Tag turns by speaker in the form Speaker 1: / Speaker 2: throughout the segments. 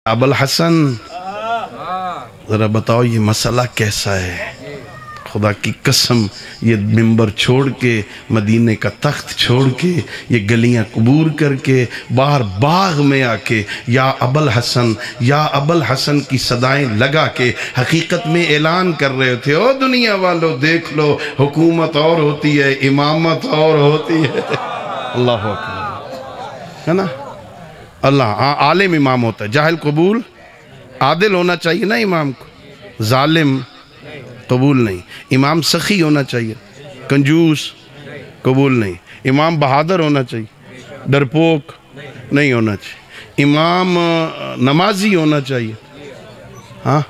Speaker 1: ابوالحسن ذرا بتاؤ یہ مسئلہ کیسا ہے؟ خدا کی قسم یہ منبر چھوڑ کے، مدینے کا تخت چھوڑ کے، یہ گلیاں عبور کر کے، باہر باغ میں آ کے یا ابوالحسن یا ابوالحسن کی صدائیں لگا کے حقیقت میں اعلان کر رہے تھے، او دنیا والو دیکھ لو، حکومت اور ہوتی ہے، امامت اور ہوتی ہے۔ اللہ اکبر، ہے نا؟ اللہ عالم امام ہوتا ہے، جاہل قبول، عادل ہونا چاہیے نا امام کو، ظالم قبول نہیں، امام سخی ہونا چاہیے، کنجوس قبول نہیں، امام بہادر ہونا چاہیے، ڈرپوک نہیں ہونا چاہیے، امام نمازی ہونا چاہیے، ہاں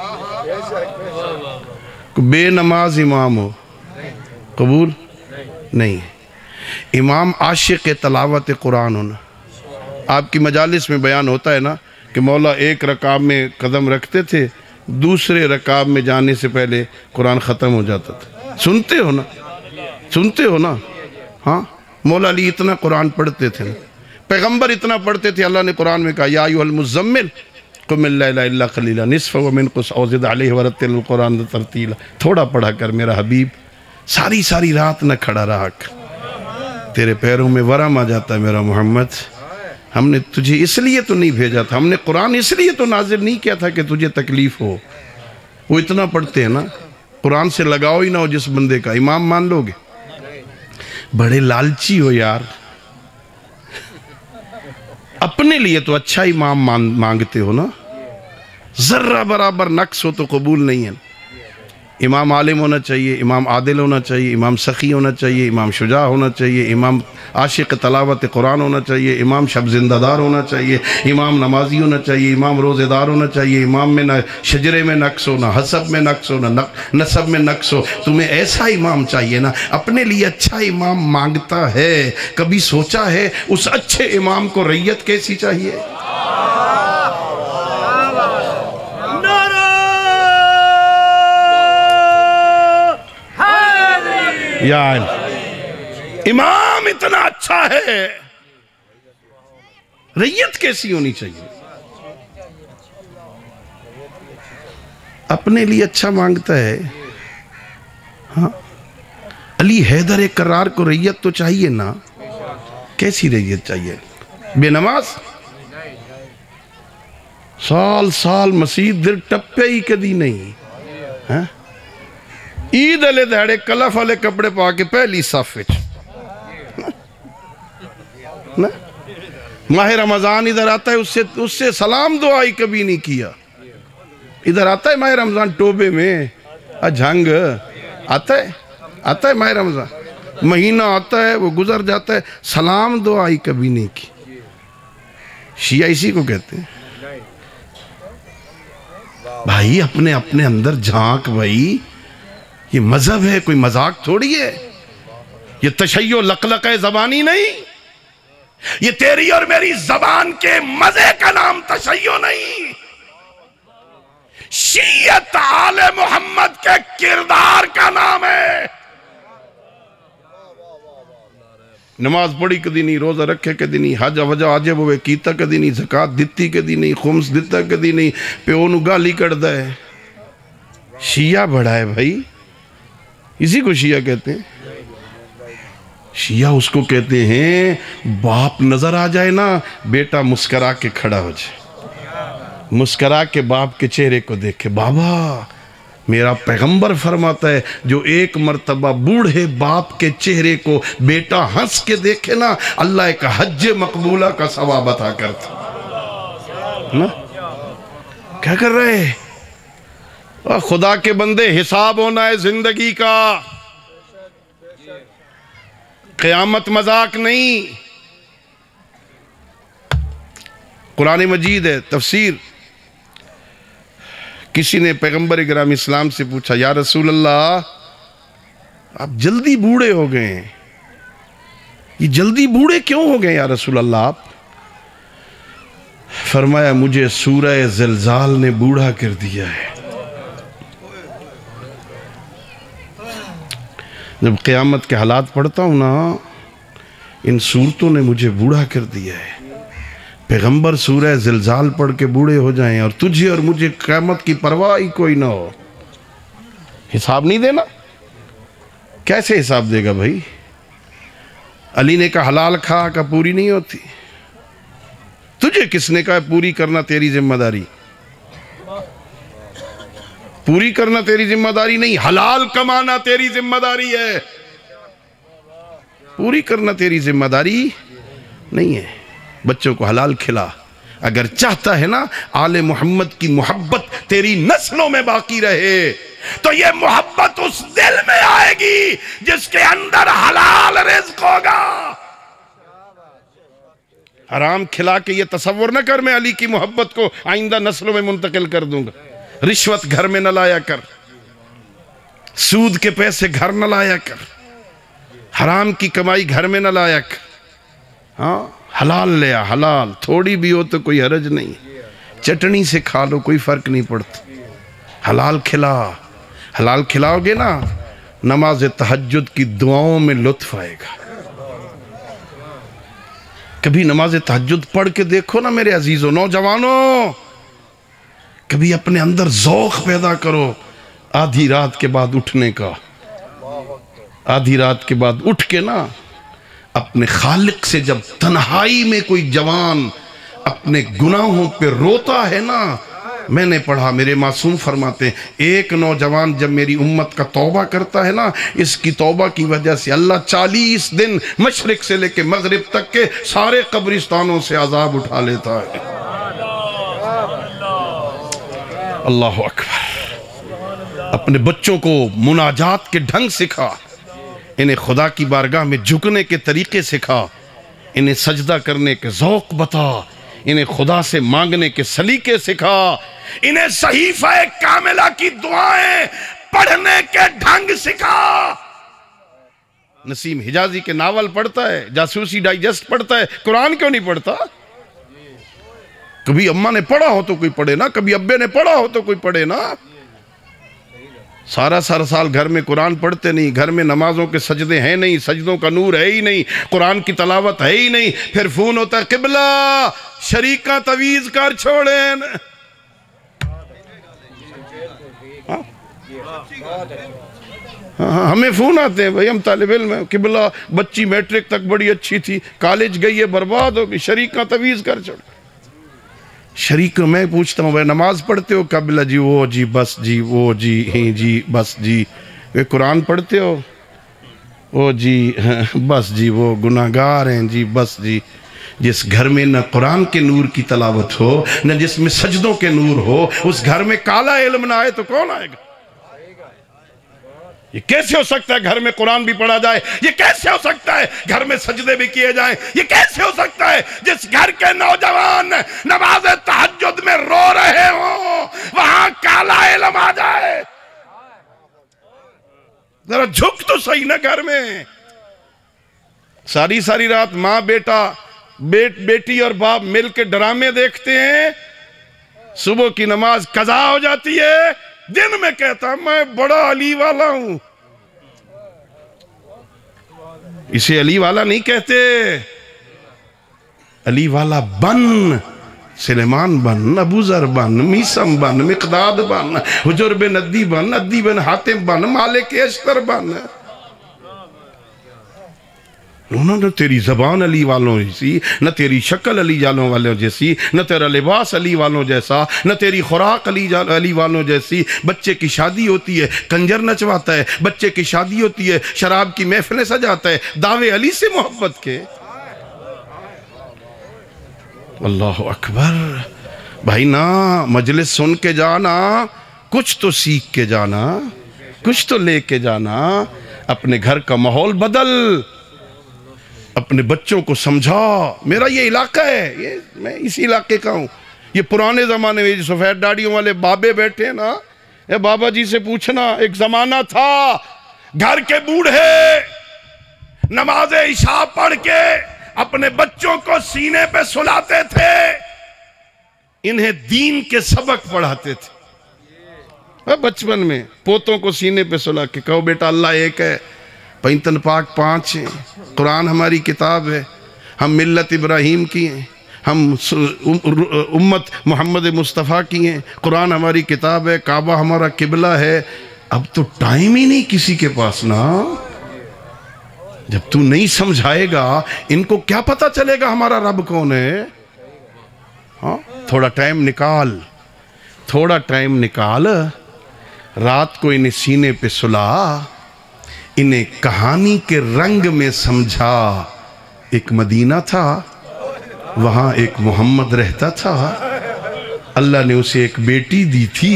Speaker 1: بے نماز امام ہو قبول نہیں، امام عاشق تلاوت قرآن ہونا۔ آپ کی مجالس میں بیان ہوتا ہے نا کہ مولا ایک رکعت میں قدم رکھتے تھے، دوسرے رکعت میں جانے سے پہلے قرآن ختم ہو جاتا تھا۔ سنتے ہو نا، سنتے ہو نا؟ ہاں، مولا علی اتنا قرآن پڑھتے تھے نا، پیغمبر اتنا پڑھتے تھے، اللہ نے قرآن میں کہا یا ایھا المزمل قم اللیل الا قلیلا نصفہ ومنقص او زد علیہ ورتل القرآن ترتیلا۔ تھوڑا پڑھا کر میرا حبیب، ساری رات نہ کھڑا رہا کر، تیرے پیروں میں ورم آ جاتا ہے میرا محمد۔ ہم نے تجھے اس لیے تو نہیں بھیجا تھا، ہم نے قرآن اس لیے تو نازل نہیں کیا تھا کہ تجھے تکلیف ہو۔ وہ اتنا پڑھتے ہیں نا، قرآن سے لگاؤ ہی نہ ہو جس بندے کا، امام مان لو گے؟ بڑے لالچی ہو یار، اپنے لیے تو اچھا امام مانگتے ہو نا، ذرہ برابر نقص ہو تو قبول نہیں ہے۔ امام عالم ہونا چاہیے، امام عادل ہونا چاہیے، امام سخی ہونا چاہیے، امام شجاع ہونا چاہیے، امام عاشق تلاوت قرآن ہونا چاہیے، امام شب زندہ دار ہونا چاہیے، امام نمازی ہونا چاہیے، امام روزے دار ہونا چاہیے، امام میں نہ شجرے میں نقص ہو، نہ حسب میں نقص ہو، نہ نسب میں نقص ہو۔ تمہیں ایسا امام چاہیے نا، اپنے لیے اچھا امام مانگتا ہے، کبھی سوچا ہے اس اچھے امام کو رعیت کیسی چاہیے؟ یا امام اتنا اچھا ہے، رعیت کیسی ہونی چاہیے؟ اپنے لیے اچھا مانگتا ہے۔ ہاں، علی حیدر کرار کو رعیت تو چاہیے نا، کیسی رعیت چاہیے؟ بے نماز، سال مسیح در ٹپے ہی کدی نہیں، ہاں عید علیہ دہڑے کلف والے کپڑے پا کے پہلی صف وچ، ماہ رمضان ادھر آتا ہے اس سے سلام دعائی کبھی نہیں کیا۔ ادھر آتا ہے ماہ رمضان ٹوبے میں جھنگ آتا ہے ماہ رمضان مہینہ آتا ہے، وہ گزر جاتا ہے، سلام دعائی کبھی نہیں کی۔ شیعہ اسی کو کہتے ہیں بھائی، اپنے اندر جھانک بھائی، یہ مذہب ہے، کوئی مذاق تھوڑی ہے، یہ تشیع لقلقہ زبانی نہیں، یہ تیری اور میری زبان کے مزے کا نام تشیع نہیں، شیعت آل محمد کے کردار کا نام ہے۔ نماز پڑھی کدی نہیں، روزہ رکھے کدی نہیں، حج وجہ عجب ہوئے کیتا کدی نہیں، زکاة دتی کدی نہیں، خمس دتا کدی نہیں، پیو نو گالی کردہ ہے۔ شیعہ بڑا ہے بھائی، اسی کو شیعہ کہتے ہیں۔ شیعہ اس کو کہتے ہیں باپ نظر آ جائے نا، بیٹا مسکرا کے کھڑا ہو جائے، مسکرا کے باپ کے چہرے کو دیکھے، بابا میرا پیغمبر فرماتا ہے جو ایک مرتبہ بوڑھے باپ کے چہرے کو بیٹا ہنس کے دیکھے نا، اللہ ایک حج مقبولہ کا ثواب عطا کرتا۔ کیا کر رہے ہیں؟ خدا کے بندے، حساب ہونا ہے زندگی کا، قیامت مذاق نہیں۔ قرآن مجید ہے، تفسیر، کسی نے پیغمبر اکرام اسلام سے پوچھا یا رسول اللہ آپ جلدی بوڑھے ہو گئے ہیں، یہ جلدی بوڑھے کیوں ہو گئے یا رسول اللہ آپ؟ فرمایا مجھے سورہ زلزال نے بوڑھا کر دیا ہے۔ جب قیامت کے حالات پڑھتا ہوں نا، ان صورتوں نے مجھے بوڑھا کر دیا ہے۔ پیغمبر سورہ زلزال پڑھ کے بوڑھے ہو جائیں اور تجھے اور مجھے قیامت کی پرواہ ہی کوئی نہ ہو، حساب نہیں دینا؟ کیسے حساب دے گا بھائی؟ علی نے کہا حلال کھا کا پوری نہیں ہوتی، تجھے کس نے کہا پوری کرنا تیری ذمہ داری؟ پوری کرنا تیری ذمہ داری نہیں، حلال کمانا تیری ذمہ داری ہے، پوری کرنا تیری ذمہ داری نہیں ہے۔ بچوں کو حلال کھلا، اگر چاہتا ہے نا آل محمد کی محبت تیری نسلوں میں باقی رہے تو یہ محبت اس دل میں آئے گی جس کے اندر حلال رزق ہوگا۔ حرام کھلا کے یہ تصور نہ کر میں علی کی محبت کو آئندہ نسلوں میں منتقل کر دوں گا۔ رشوت گھر میں نہ لایا کر، سود کے پیسے گھر نہ لایا کر، حرام کی کمائی گھر میں نہ لایا کر، ہاں حلال لیا، حلال تھوڑی بھی ہو تو کوئی حرج نہیں، چٹنی سے کھا لو کوئی فرق نہیں پڑتا، حلال کھلا۔ حلال کھلاؤ گے نا نماز تہجد کی دعاؤں میں لطف آئے گا۔ کبھی نماز تہجد پڑھ کے دیکھو نا میرے عزیزوں، نوجوانوں، کبھی اپنے اندر ذوق پیدا کرو آدھی رات کے بعد اٹھنے کا۔ آدھی رات کے بعد اٹھ کے نا اپنے خالق سے جب تنہائی میں کوئی جوان اپنے گناہوں پہ روتا ہے نا، میں نے پڑھا میرے معصوم فرماتے ہیں ایک نوجوان جب میری امت کا توبہ کرتا ہے نا، اس کی توبہ کی وجہ سے اللہ 40 دن مشرق سے لے کے مغرب تک کے سارے قبرستانوں سے عذاب اٹھا لیتا ہے۔ اللہ اکبر۔ اپنے بچوں کو مناجات کے ڈھنگ سکھا، انہیں خدا کی بارگاہ میں جھکنے کے طریقے سکھا، انہیں سجدہ کرنے کے ذوق بتا، انہیں خدا سے مانگنے کے سلیقے سکھا، انہیں صحیفہ کاملہ کی دعائیں پڑھنے کے ڈھنگ سکھا۔ نسیم حجازی کے ناول پڑھتا ہے، جاسوسی ڈائجسٹ پڑھتا ہے، قرآن کیوں نہیں پڑھتا؟ کبھی اماں نے پڑھا ہو تو کوئی پڑھے نا، کبھی ابے نے پڑھا ہو تو کوئی پڑھے نا۔ سارا سال گھر میں قرآن پڑھتے نہیں، گھر میں نمازوں کے سجدے ہیں نہیں، سجدوں کا نور ہے ہی نہیں، قرآن کی تلاوت ہے ہی نہیں، پھر فون ہوتا ہے قبلہ شریکہ تویز کر چھوڑیں۔ ہمیں فون آتے ہیں بھائی، ہم طالب علم ہیں، قبلہ بچی میٹرک تک بڑی اچھی تھی، کالج گئی ہے برباد ہوگی، شریکہ تویز کر چھوڑ۔ شریک میں پوچھتا ہوں بھائی نماز پڑھتے ہو؟ قبلہ جی وہ جی بس جی وہ جی ہی جی بس جی۔ قرآن پڑھتے ہو؟ وہ جی بس جی وہ گناہگار ہیں جی بس جی۔ جس گھر میں نہ قرآن کے نور کی تلاوت ہو، نہ جس میں سجدوں کے نور ہو، اس گھر میں کالا علم نہ آئے تو کون آئے گا؟ یہ کیسے ہو سکتا ہے گھر میں قرآن بھی پڑھا جائے؟ یہ کیسے ہو سکتا ہے گھر میں سجدے بھی کیے جائیں؟ یہ کیسے ہو سکتا ہے جس گھر کے نوجوان نماز تہجد میں رو رہے ہوں وہاں کالا علم آ جائے؟ ذرا جھک تو صحیح نا گھر میں۔ ساری رات ماں بیٹا بیٹی اور باپ مل کے ڈرامے دیکھتے ہیں، صبح کی نماز قضا ہو جاتی ہے، دن میں کہتا میں بڑا علی والا ہوں۔ اسے علی والا نہیں کہتے، علی والا بن، سلیمان بن، ابو ذر بن، میسم بن، مقداد بن، حجر بن عدی بن، عدی بن حاتم بن، مالک اشتر بن۔ نہ تیری زبان علی والوں جیسی، نہ تیری شکل علی والوں جیسی، نہ تیرا لباس علی والوں جیسا، نہ تیری خوراک علی والوں جیسی۔ بچے کی شادی ہوتی ہے کنجر نچواتا ہے، بچے کی شادی ہوتی ہے شراب کی محفلیں سجاتا ہے، دعوے علی سے محبت کے۔ اللہ اکبر۔ بھائی نا مجلس سن کے جانا، کچھ تو سیکھ کے جانا، کچھ تو لے کے جانا، اپنے گھر کا ماحول بدل، اپنے بچوں کو سمجھا۔ میرا یہ علاقہ ہے، میں اسی علاقے کا ہوں۔ یہ پرانے زمانے میں سفید داڑھیوں والے بابے بیٹھے نا، اے بابا جی سے پوچھنا، ایک زمانہ تھا گھر کے بوڑھے نماز عشاء پڑھ کے اپنے بچوں کو سینے پہ سلاتے تھے، انہیں دین کے سبق پڑھاتے تھے۔ بچپن میں پوتوں کو سینے پہ سلا کے کہو بیٹا اللہ ایک ہے، پینتن پاک 5 ہیں، قرآن ہماری کتاب ہے، ہم ملت ابراہیم کی ہیں، ہم امت محمد مصطفیٰ کی ہیں، قرآن ہماری کتاب ہے، کعبہ ہمارا قبلہ ہے. اب تو ٹائم ہی نہیں کسی کے پاس نا. جب تو نہیں سمجھائے گا ان کو کیا پتہ چلے گا ہمارا رب کون ہے؟ ہاں، تھوڑا ٹائم نکال، رات کو انہیں سینے پہ سلا، انہیں کہانی کے رنگ میں سمجھا. ایک مدینہ تھا، وہاں ایک محمد رہتا تھا. اللہ نے اسے ایک بیٹی دی تھی.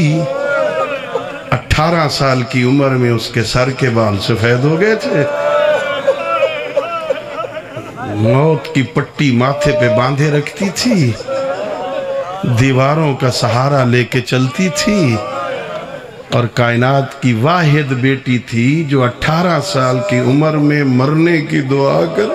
Speaker 1: 18 سال کی عمر میں اس کے سر کے بال سفید ہو گئے تھے. موت کی پٹی ماتھے پہ باندھے رکھتی تھی، دیواروں کا سہارا لے کے چلتی تھی، اور کائنات کی واحد بیٹی تھی جو 18 سال کی عمر میں مرنے کی دعا کر.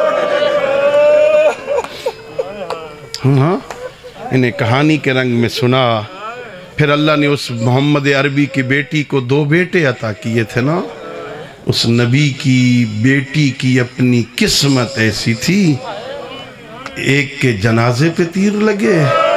Speaker 1: ہاں، انہیں کہانی کے رنگ میں سنا. پھر اللہ نے اس محمد عربی کی بیٹی کو 2 بیٹے عطا کیے تھے نا. اس نبی کی بیٹی کی اپنی قسمت ایسی تھی، ایک کے جنازے پہ تیر لگے،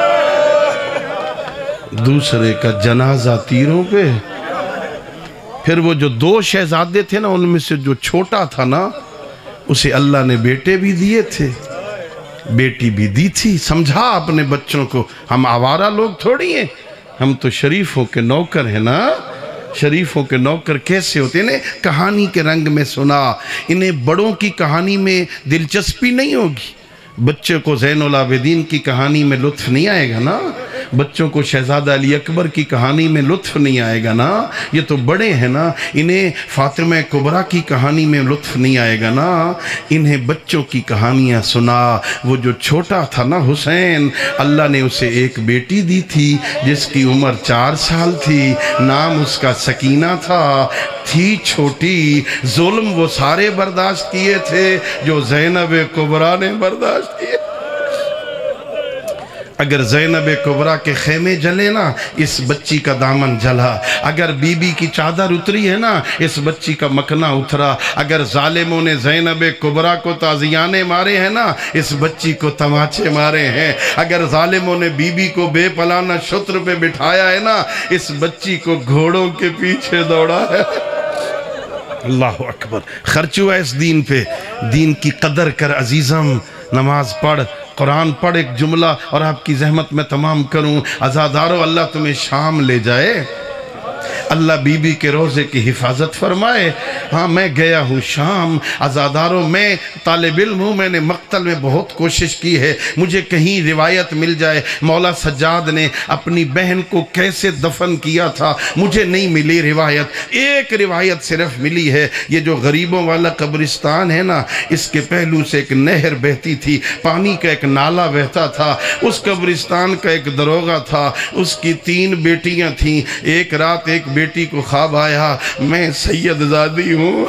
Speaker 1: دوسرے کا جنازہ تیروں پہ. پھر وہ جو 2 شہزادے تھے نا، ان میں سے جو چھوٹا تھا نا، اسے اللہ نے بیٹے بھی دیے تھے، بیٹی بھی دی تھی. سمجھا اپنے بچوں کو. ہم آوارہ لوگ تھوڑی ہیں، ہم تو شریفوں کے نوکر ہیں نا. شریفوں کے نوکر کیسے ہوتے ہیں؟ انہیں کہانی کے رنگ میں سنا. انہیں بڑوں کی کہانی میں دلچسپی نہیں ہوگی. بچے کو زین العابدین کی کہانی میں لطف نہیں آئے گا نا، بچوں کو شہزادہ علی اکبر کی کہانی میں لطف نہیں آئے گا نا. یہ تو بڑے ہیں نا، انہیں فاطمہ کبریٰ کی کہانی میں لطف نہیں آئے گا نا. انہیں بچوں کی کہانیاں سنا. وہ جو چھوٹا تھا نا حسین، اللہ نے اسے ایک بیٹی دی تھی جس کی عمر 4 سال تھی. نام اس کا سکینہ تھا. تھی چھوٹی. ظلم وہ سارے برداشت کیے تھے جو زینب کبریٰ نے برداشت کیے. اگر زینب کبریٰ کے خیمے جلے نا، اس بچی کا دامن جلا. اگر بی بی کی چادر اتری ہے نا، اس بچی کا مکنا اترا. اگر ظالموں نے زینب کبریٰ کو تازیانے مارے ہیں نا، اس بچی کو تماچے مارے ہیں. اگر ظالموں نے بی بی کو بے پلانہ شتر پہ بٹھایا ہے نا، اس بچی کو گھوڑوں کے پیچھے دوڑا ہے. اللہ اکبر. خرچ ہوا اس دین پہ. دین کی قدر کر عزیزم. نماز پڑھ، قرآن پڑھ. ایک جملہ اور آپ کی زحمت میں تمام کروں. عزادارو، اللہ تمہیں شام لے جائے، اللہ بی بی کے روزے کی حفاظت فرمائے. ہاں، میں گیا ہوں شام. عزادارو، میں طالب علم ہوں، میں نے مقتل میں بہت کوشش کی ہے، مجھے کہیں روایت مل جائے مولا سجاد نے اپنی بہن کو کیسے دفن کیا تھا. مجھے نہیں ملی روایت. ایک روایت صرف ملی ہے، یہ جو غریبوں والا قبرستان ہے نا، اس کے پہلو سے ایک نہر بہتی تھی، پانی کا ایک نالا بہتا تھا. اس قبرستان کا ایک دروغہ تھا، اس کی 3 بیٹیاں تھیں. ایک رات ایک بیٹی کو خواب آیا، میں سید زادی ہوں،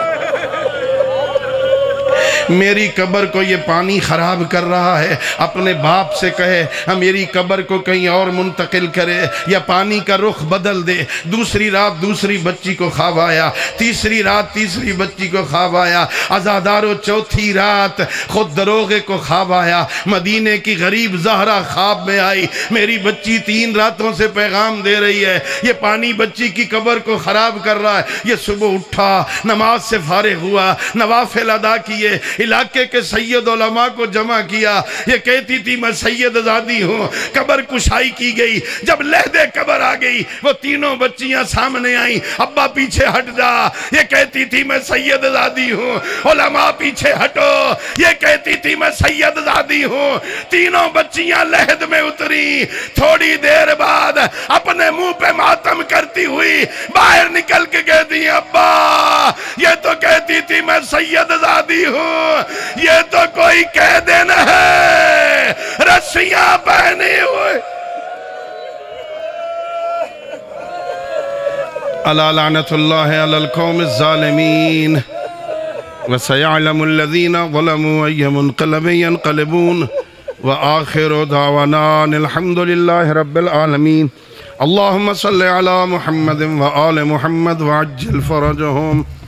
Speaker 1: میری قبر کو یہ پانی خراب کر رہا ہے. اپنے باپ سے کہے میری قبر کو کہیں اور منتقل کرے یا پانی کا رخ بدل دے. دوسری رات دوسری بچی کو خواب آیا، تیسری رات تیسری بچی کو خواب آیا. عزادارو، چوتھی رات خود دروغے کو خواب آیا. مدینے کی غریب زہرا خواب میں آئی، میری بچی 3 راتوں سے پیغام دے رہی ہے، یہ پانی بچی کی قبر کو خراب کر رہا ہے. یہ صبح اٹھا، نماز سے فارغ ہوا، نوافل ادا کیے، علاقے کے سید علماء کو جمع کیا. یہ کہتی تھی میں سید زادی ہوں. قبر کشائی کی گئی. جب لحد قبر آ گئی، وہ تینوں بچیاں سامنے آئیں. ابا پیچھے ہٹ جا. یہ کہتی تھی میں سید زادی ہوں. علماء پیچھے ہٹو. یہ کہتی تھی میں سید زادی ہوں. تینوں بچیاں لحد میں اتری. تھوڑی دیر بعد اپنے منہ پہ ماتم کرتی ہوئی باہر نکل کے کہتی ہیں ابا یہ تو کہتی تھی میں سید زادی ہوں، یہ تو کوئی قید نہ ہے، رسیاں پہنے ہوئے. الا لعنت اللہ علی القوم الظالمین وسيعلم الذين ظلموا أي منقلب ينقلبون وآخر دعوانا الحمد لله رب العالمين. اللهم صل على محمد وآل محمد وعجل فرجهم.